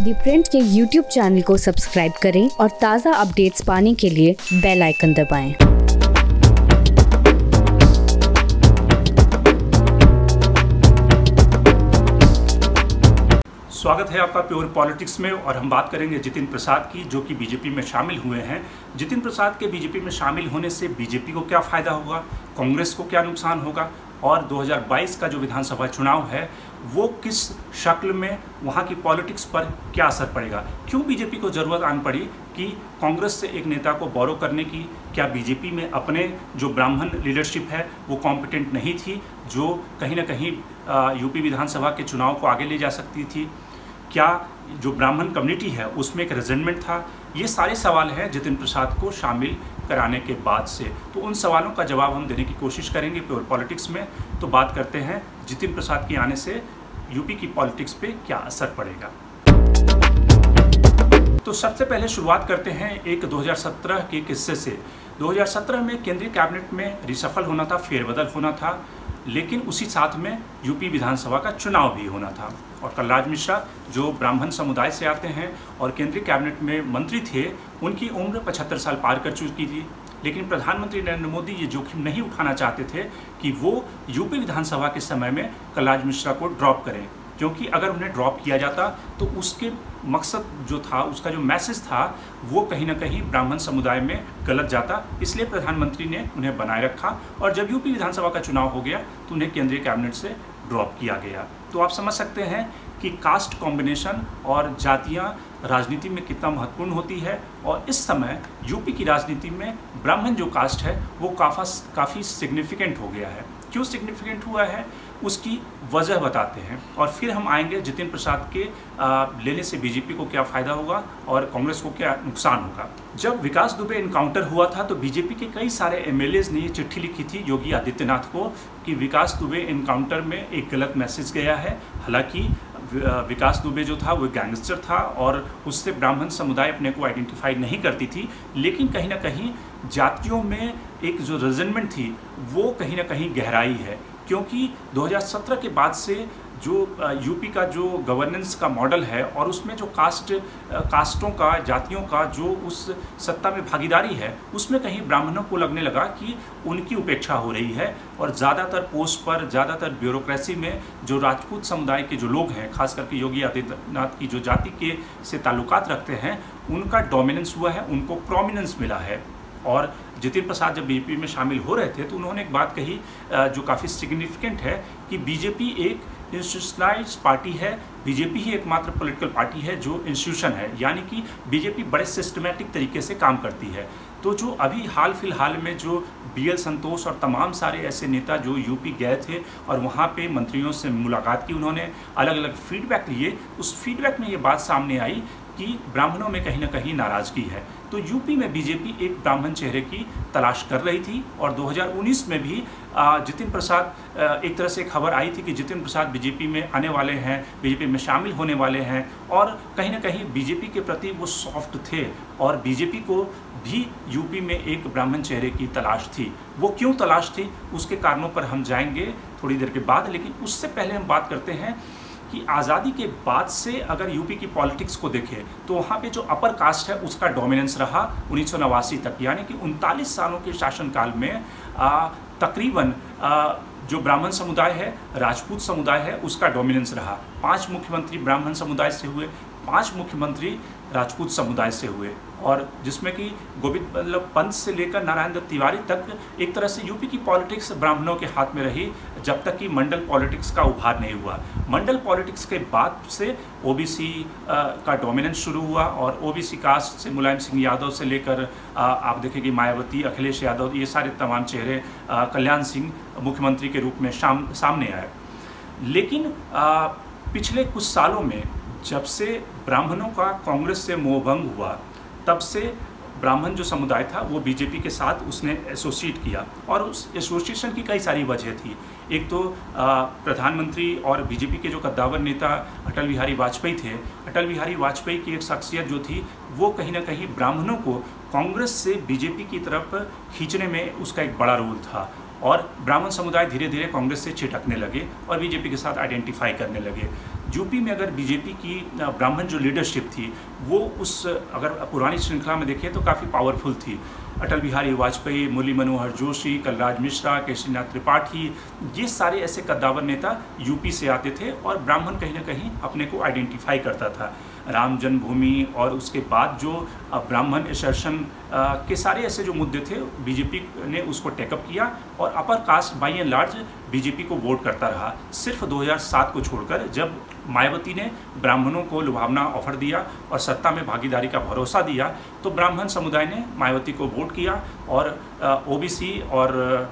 दी Print के YouTube channel को subscribe करें और ताज़ा अपडेट्स पाने के लिए बेल आइकन दबाएं। स्वागत है आपका प्योर पॉलिटिक्स में और हम बात करेंगे जितिन प्रसाद की, जो कि बीजेपी में शामिल हुए हैं। जितिन प्रसाद के बीजेपी में शामिल होने से बीजेपी को क्या फ़ायदा होगा, कांग्रेस को क्या नुकसान होगा और 2022 का जो विधानसभा चुनाव है वो किस शक्ल में वहाँ की पॉलिटिक्स पर क्या असर पड़ेगा। क्यों बीजेपी को ज़रूरत आन पड़ी कि कांग्रेस से एक नेता को बोरो करने की। क्या बीजेपी में अपने जो ब्राह्मण लीडरशिप है वो कॉम्पिटेंट नहीं थी, जो कहीं ना कहीं यूपी विधानसभा के चुनाव को आगे ले जा सकती थी। क्या जो ब्राह्मण कम्युनिटी है उसमें एक रेजेंटमेंट था। ये सारे सवाल हैं जितिन प्रसाद को शामिल कराने के बाद से। तो उन सवालों का जवाब हम देने की कोशिश करेंगे प्योर पॉलिटिक्स में। तो बात करते हैं जितिन प्रसाद के आने से यूपी की पॉलिटिक्स पे क्या असर पड़ेगा। तो सबसे पहले शुरुआत करते हैं एक 2017 के किस्से से। 2017 में केंद्रीय कैबिनेट में रिसफल होना था, फेरबदल होना था, लेकिन उसी साथ में यूपी विधानसभा का चुनाव भी होना था। और कलराज मिश्रा जो ब्राह्मण समुदाय से आते हैं और केंद्रीय कैबिनेट में मंत्री थे, उनकी उम्र 75 साल पार कर चुकी थी। लेकिन प्रधानमंत्री नरेंद्र मोदी ये जोखिम नहीं उठाना चाहते थे कि वो यूपी विधानसभा के समय में कलराज मिश्रा को ड्रॉप करें, क्योंकि अगर उन्हें ड्रॉप किया जाता तो उसके मकसद जो था, उसका जो मैसेज था वो कहीं ना कहीं ब्राह्मण समुदाय में गलत जाता। इसलिए प्रधानमंत्री ने उन्हें बनाए रखा और जब यूपी विधानसभा का चुनाव हो गया तो उन्हें केंद्रीय कैबिनेट से ड्रॉप किया गया। तो आप समझ सकते हैं कि कास्ट कॉम्बिनेशन और जातियां राजनीति में कितना महत्वपूर्ण होती है। और इस समय यूपी की राजनीति में ब्राह्मण जो कास्ट है वो काफ़ी सिग्निफिकेंट हो गया है। क्यों सिग्निफिकेंट हुआ है उसकी वजह बताते हैं और फिर हम आएंगे जितिन प्रसाद के लेने से बीजेपी को क्या फ़ायदा होगा और कांग्रेस को क्या नुकसान होगा। जब विकास दुबे इनकाउंटर हुआ था तो बीजेपी के कई सारे एमएलएज ने ये चिट्ठी लिखी थी योगी आदित्यनाथ को कि विकास दुबे इनकाउंटर में एक गलत मैसेज गया है। हालांकि विकास दुबे जो था वो गैंगस्टर था और उससे ब्राह्मण समुदाय अपने को आइडेंटिफाई नहीं करती थी, लेकिन कहीं ना कहीं जातियों में एक जो रेजेंटमेंट थी वो कहीं ना कहीं गहराई है। क्योंकि 2017 के बाद से जो यूपी का जो गवर्नेंस का मॉडल है और उसमें जो कास्टों का, जातियों का जो उस सत्ता में भागीदारी है, उसमें कहीं ब्राह्मणों को लगने लगा कि उनकी उपेक्षा हो रही है और ज़्यादातर पोस्ट पर, ज़्यादातर ब्यूरोक्रेसी में जो राजपूत समुदाय के जो लोग हैं, खास करके योगी आदित्यनाथ की जो जाति के से ताल्लुकात रखते हैं, उनका डोमिनेंस हुआ है, उनको प्रोमिनेंस मिला है। और जितिन प्रसाद जब बीजेपी में शामिल हो रहे थे तो उन्होंने एक बात कही जो काफ़ी सिग्निफिकेंट है कि बीजेपी एक इंस्टीट्यूशनलाइज्ड पार्टी है। बीजेपी ही एकमात्र पॉलिटिकल पार्टी है जो इंस्टीट्यूशन है, यानी कि बीजेपी बड़े सिस्टमेटिक तरीके से काम करती है। तो जो अभी हाल फिलहाल में जो BL संतोष और तमाम सारे ऐसे नेता जो यूपी गए थे और वहाँ पे मंत्रियों से मुलाकात की, उन्होंने अलग अलग फीडबैक लिए, उस फीडबैक में ये बात सामने आई कि ब्राह्मणों में कहीं ना कहीं नाराज़गी है। तो यूपी में बीजेपी एक ब्राह्मण चेहरे की तलाश कर रही थी और 2019 में भी जितिन प्रसाद, एक तरह से खबर आई थी कि जितिन प्रसाद बीजेपी में आने वाले हैं, बीजेपी में शामिल होने वाले हैं और कहीं ना कहीं बीजेपी के प्रति वो सॉफ्ट थे और बीजेपी को भी यूपी में एक ब्राह्मण चेहरे की तलाश थी। वो क्यों तलाश थी उसके कारणों पर हम जाएंगे थोड़ी देर के बाद, लेकिन उससे पहले हम बात करते हैं कि आज़ादी के बाद से अगर यूपी की पॉलिटिक्स को देखें तो वहाँ पे जो अपर कास्ट है उसका डोमिनेंस रहा 1989 तक, यानी कि 39 सालों के शासनकाल में तकरीबन जो ब्राह्मण समुदाय है, राजपूत समुदाय है, उसका डोमिनेंस रहा। 5 मुख्यमंत्री ब्राह्मण समुदाय से हुए, 5 मुख्यमंत्री राजपूत समुदाय से हुए और जिसमें कि गोविंद बल्लभ पंत से लेकर नारायण दत्त तिवारी तक एक तरह से यूपी की पॉलिटिक्स ब्राह्मणों के हाथ में रही जब तक कि मंडल पॉलिटिक्स का उभार नहीं हुआ। मंडल पॉलिटिक्स के बाद से ओबीसी का डोमिनेंस शुरू हुआ और ओबीसी कास्ट से मुलायम सिंह यादव से लेकर आप देखेंगे मायावती, अखिलेश यादव, ये सारे तमाम चेहरे, कल्याण सिंह मुख्यमंत्री के रूप में सामने आए। लेकिन पिछले कुछ सालों में जब से ब्राह्मणों का कांग्रेस से मोहभंग हुआ, तब से ब्राह्मण जो समुदाय था वो बीजेपी के साथ उसने एसोसिएट किया और उस एसोसिएशन की कई सारी वजह थी। एक तो प्रधानमंत्री और बीजेपी के जो कद्दावर नेता अटल बिहारी वाजपेयी थे, अटल बिहारी वाजपेयी की एक शख्सियत जो थी वो कहीं ना कहीं ब्राह्मणों को कांग्रेस से बीजेपी की तरफ खींचने में उसका एक बड़ा रोल था और ब्राह्मण समुदाय धीरे धीरे कांग्रेस से छिटकने लगे और बीजेपी के साथ आइडेंटिफाई करने लगे। यूपी में अगर बीजेपी की ब्राह्मण जो लीडरशिप थी वो उस अगर पुरानी श्रृंखला में देखें तो काफ़ी पावरफुल थी। अटल बिहारी वाजपेयी, मुरली मनोहर जोशी, कलराज मिश्रा, केशरीनाथ त्रिपाठी, ये सारे ऐसे कद्दावर नेता यूपी से आते थे और ब्राह्मण कहीं ना कहीं अपने को आइडेंटिफाई करता था। राम जन्मभूमि और उसके बाद जो ब्राह्मण एसर्शन के सारे ऐसे जो मुद्दे थे बीजेपी ने उसको टेकअप किया और upper caste by and large BJP को वोट करता रहा। सिर्फ 2007 को छोड़कर जब मायावती ने ब्राह्मणों को लुभावना ऑफर दिया और सत्ता में भागीदारी का भरोसा दिया तो ब्राह्मण समुदाय ने मायावती को वोट किया और ओबीसी और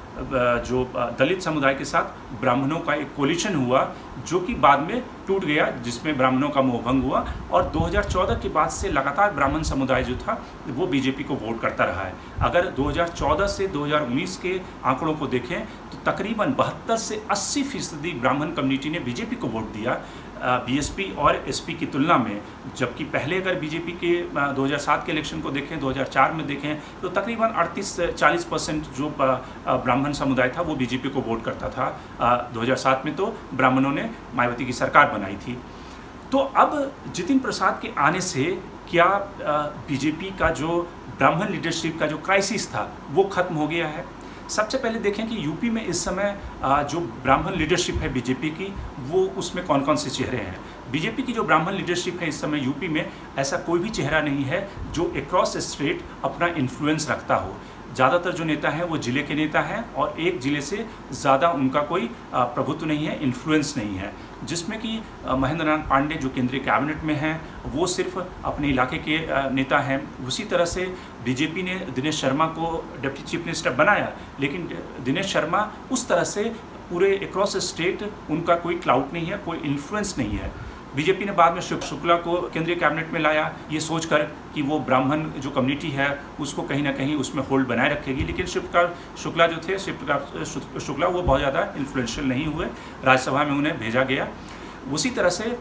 जो दलित समुदाय के साथ ब्राह्मणों का एक कोलिशन हुआ जो कि बाद में टूट गया, जिसमें ब्राह्मणों का मोहभंग हुआ और 2014 के बाद से लगातार ब्राह्मण समुदाय जो था वो बीजेपी को वोट करता रहा है। अगर 2014 से 2019 के आंकड़ों को देखें तो तकरीबन 72 से 80% ब्राह्मण कम्युनिटी ने बीजेपी को वोट दिया बीएसपी और एसपी की तुलना में। जबकि पहले अगर बीजेपी के 2007 के इलेक्शन को देखें, 2004 में देखें तो तकरीबन 38-40% जो ब्राह्मण समुदाय था वो बीजेपी को वोट करता था। 2007 में तो ब्राह्मणों ने मायावती की सरकार बनाई थी। तो अब जितिन प्रसाद के आने से क्या बीजेपी का जो ब्राह्मण लीडरशिप का जो क्राइसिस था वो खत्म हो गया है? सबसे पहले देखें कि यूपी में इस समय जो ब्राह्मण लीडरशिप है बीजेपी की वो उसमें कौन कौन से चेहरे हैं। बीजेपी की जो ब्राह्मण लीडरशिप है इस समय यूपी में ऐसा कोई भी चेहरा नहीं है जो अक्रॉस स्टेट अपना इन्फ्लुएंस रखता हो। ज़्यादातर जो नेता हैं वो ज़िले के नेता हैं और एक ज़िले से ज़्यादा उनका कोई प्रभुत्व नहीं है, इन्फ्लुएंस नहीं है। जिसमें कि महेंद्र नाथ पांडे जो केंद्रीय कैबिनेट में हैं वो सिर्फ अपने इलाके के नेता हैं। उसी तरह से बीजेपी ने दिनेश शर्मा को डिप्टी चीफ मिनिस्टर बनाया, लेकिन दिनेश शर्मा उस तरह से पूरे अक्रॉस स्टेट उनका कोई क्लाउड नहीं है, कोई इन्फ्लुएंस नहीं है। बीजेपी ने बाद में शिव शुक्ला को केंद्रीय कैबिनेट में लाया ये सोचकर कि वो ब्राह्मण जो कम्युनिटी है उसको कहीं ना कहीं उसमें होल्ड बनाए रखेगी, लेकिन शुक्ला जो थे शुक्ला वो बहुत ज़्यादा इन्फ्लुएंशियल नहीं हुए, राज्यसभा में उन्हें भेजा गया। उसी तरह से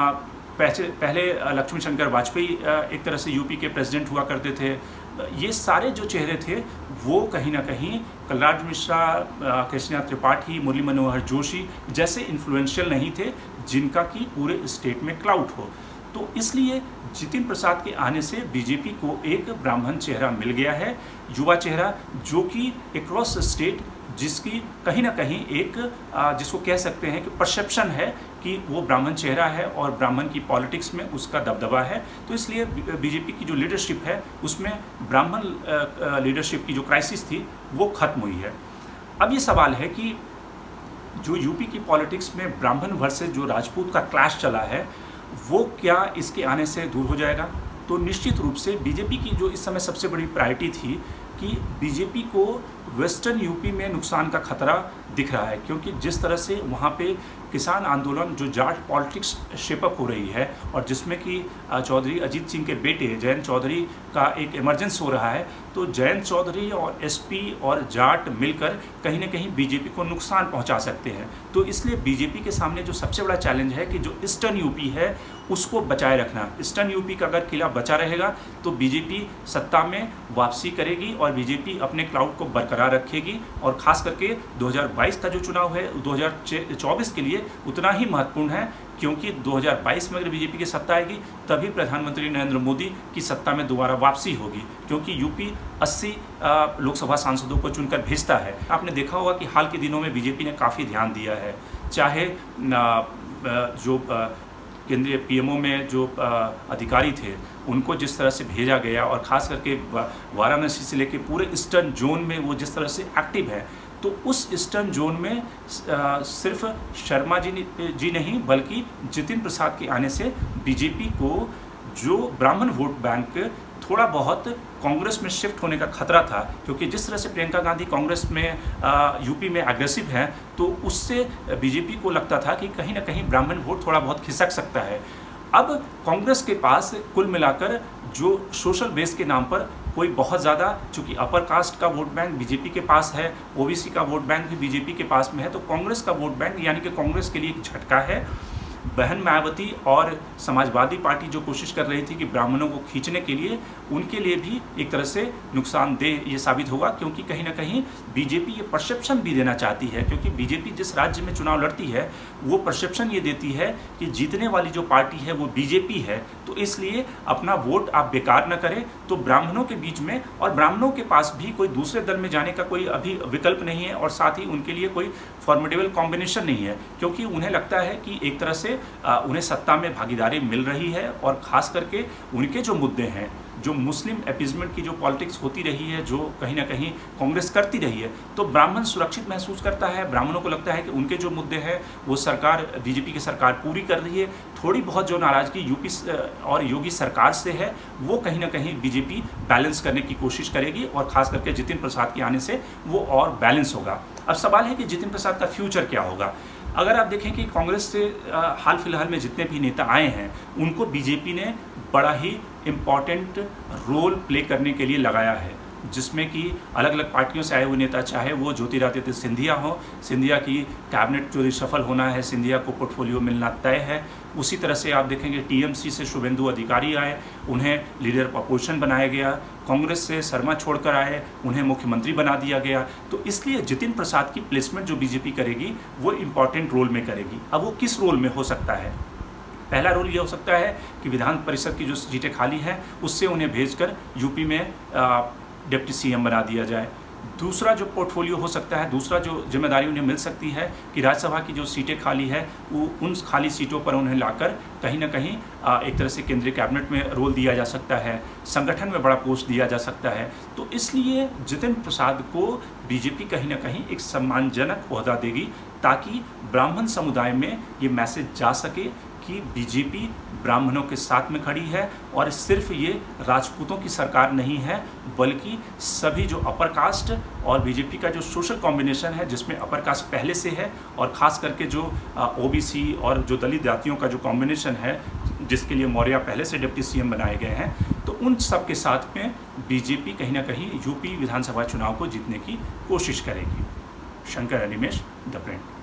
पहले लक्ष्मी शंकर वाजपेयी एक तरह से यूपी के प्रेसिडेंट हुआ करते थे। ये सारे जो चेहरे थे वो कहीं ना कहीं कलराज मिश्रा, केशरीनाथ त्रिपाठी, मुरली मनोहर जोशी जैसे इन्फ्लुएंशियल नहीं थे जिनका कि पूरे स्टेट में क्लाउड हो। तो इसलिए जितिन प्रसाद के आने से बीजेपी को एक ब्राह्मण चेहरा मिल गया है, युवा चेहरा, जो कि अक्रॉस स्टेट जिसकी कहीं ना कहीं एक जिसको कह सकते हैं कि परसेप्शन है कि वो ब्राह्मण चेहरा है और ब्राह्मण की पॉलिटिक्स में उसका दबदबा है। तो इसलिए बीजेपी की जो लीडरशिप है उसमें ब्राह्मण लीडरशिप की जो क्राइसिस थी वो खत्म हुई है। अब ये सवाल है कि जो यूपी की पॉलिटिक्स में ब्राह्मण वर्सेस जो राजपूत का क्लैश चला है वो क्या इसके आने से दूर हो जाएगा? तो निश्चित रूप से बीजेपी की जो इस समय सबसे बड़ी प्रायोरिटी थी कि बीजेपी को वेस्टर्न यूपी में नुकसान का खतरा दिख रहा है, क्योंकि जिस तरह से वहाँ पे किसान आंदोलन जो जाट पॉलिटिक्स शेपअप हो रही है और जिसमें कि चौधरी अजीत सिंह के बेटे जयंत चौधरी का एक इमरजेंस हो रहा है, तो जयंत चौधरी और एसपी और जाट मिलकर कहीं ना कहीं बीजेपी को नुकसान पहुंचा सकते हैं। तो इसलिए बीजेपी के सामने जो सबसे बड़ा चैलेंज है कि जो ईस्टर्न यूपी है उसको बचाए रखना। ईस्टर्न यूपी का अगर किला बचा रहेगा तो बीजेपी सत्ता में वापसी करेगी और बीजेपी अपने क्लाउड को बरकरार रखेगी। और ख़ास करके 2022 का जो चुनाव है 2024 के लिए उतना ही महत्वपूर्ण है, क्योंकि 2022 में अगर बीजेपी की सत्ता आएगी तभी प्रधानमंत्री नरेंद्र मोदी की सत्ता में दोबारा वापसी होगी, क्योंकि यूपी 80 लोकसभा सांसदों को चुनकर भेजता है। आपने देखा होगा कि हाल के दिनों में बीजेपी ने काफ़ी ध्यान दिया है, चाहे जो केंद्रीय पीएमओ में जो अधिकारी थे उनको जिस तरह से भेजा गया और ख़ास करके वाराणसी से लेकर पूरे ईस्टर्न जोन में वो जिस तरह से एक्टिव है, तो उस ईस्टर्न जोन में सिर्फ शर्मा जी नहीं बल्कि जितिन प्रसाद के आने से बीजेपी को जो ब्राह्मण वोट बैंक थोड़ा बहुत कांग्रेस में शिफ्ट होने का खतरा था, क्योंकि जिस तरह से प्रियंका गांधी कांग्रेस में यूपी में एग्रेसिव है तो उससे बीजेपी को लगता था कि कहीं ना कहीं ब्राह्मण वोट थोड़ा बहुत खिसक सकता है। अब कांग्रेस के पास कुल मिलाकर जो सोशल बेस के नाम पर कोई बहुत ज़्यादा, चूँकि अपर कास्ट का वोट बैंक बीजेपी के पास है, ओबीसी का वोट बैंक भी बीजेपी के पास में है, तो कांग्रेस का वोट बैंक यानी कि कांग्रेस के लिए एक झटका है। बहन मायावती और समाजवादी पार्टी जो कोशिश कर रही थी कि ब्राह्मणों को खींचने के लिए, उनके लिए भी एक तरह से नुकसानदेह ये साबित होगा, क्योंकि कहीं ना कहीं बीजेपी ये परसेप्शन भी देना चाहती है, क्योंकि बीजेपी जिस राज्य में चुनाव लड़ती है वो परसेप्शन ये देती है कि जीतने वाली जो पार्टी है वो बीजेपी है, तो इसलिए अपना वोट आप बेकार न करें। तो ब्राह्मणों के बीच में, और ब्राह्मणों के पास भी कोई दूसरे दल में जाने का कोई अभी विकल्प नहीं है, और साथ ही उनके लिए कोई फॉर्मिडेबल कॉम्बिनेशन नहीं है, क्योंकि उन्हें लगता है कि एक तरह से उन्हें सत्ता में भागीदारी मिल रही है, और ख़ास करके उनके जो मुद्दे हैं, जो मुस्लिम अपीजमेंट की जो पॉलिटिक्स होती रही है, जो कहीं ना कहीं कांग्रेस करती रही है, तो ब्राह्मण सुरक्षित महसूस करता है। ब्राह्मणों को लगता है कि उनके जो मुद्दे हैं वो सरकार, बीजेपी की सरकार पूरी कर रही है। थोड़ी बहुत जो नाराज़गी यूपी और योगी सरकार से है वो कहीं ना कहीं बीजेपी बैलेंस करने की कोशिश करेगी, और ख़ास करके जितिन प्रसाद के आने से वो और बैलेंस होगा। अब सवाल है कि जितिन प्रसाद का फ्यूचर क्या होगा। अगर आप देखें कि कांग्रेस से हाल फिलहाल में जितने भी नेता आए हैं उनको बीजेपी ने बड़ा ही इम्पॉर्टेंट रोल प्ले करने के लिए लगाया है, जिसमें कि अलग अलग पार्टियों से आए हुए नेता, चाहे वो ज्योतिरादित्य सिंधिया हो, सिंधिया की कैबिनेट जो रिशफल होना है, सिंधिया को पोर्टफोलियो मिलना तय है। उसी तरह से आप देखेंगे टीएमसी से शुभेंदु अधिकारी आए, उन्हें लीडर ऑफ अपोजिशन बनाया गया। कांग्रेस से शर्मा छोड़कर आए, उन्हें मुख्यमंत्री बना दिया गया। तो इसलिए जितिन प्रसाद की प्लेसमेंट जो बीजेपी करेगी वो इम्पॉर्टेंट रोल में करेगी। अब वो किस रोल में हो सकता है? पहला रोल ये हो सकता है कि विधान परिषद की जो सीटें खाली हैं उससे उन्हें भेजकर यूपी में डिप्टी सीएम बना दिया जाए। दूसरा जो पोर्टफोलियो हो सकता है, दूसरा जो जिम्मेदारी उन्हें मिल सकती है कि राज्यसभा की जो सीटें खाली है वो उन खाली सीटों पर उन्हें लाकर कहीं ना कहीं एक तरह से केंद्रीय कैबिनेट में रोल दिया जा सकता है, संगठन में बड़ा पोस्ट दिया जा सकता है। तो इसलिए जितिन प्रसाद को बीजेपी कहीं ना कहीं एक सम्मानजनक ओहदा देगी, ताकि ब्राह्मण समुदाय में ये मैसेज जा सके कि बीजेपी ब्राह्मणों के साथ में खड़ी है, और सिर्फ ये राजपूतों की सरकार नहीं है बल्कि सभी जो अपर कास्ट और बीजेपी का जो सोशल कॉम्बिनेशन है, जिसमें अपर कास्ट पहले से है, और ख़ास करके जो ओबीसी और जो दलित जातियों का जो कॉम्बिनेशन है, जिसके लिए मौर्य पहले से डिप्टी सीएम बनाए गए हैं, तो उन सब के साथ में बीजेपी कहीं ना कहीं यूपी विधानसभा चुनाव को जीतने की कोशिश करेगी। Shankar Animesh, the print.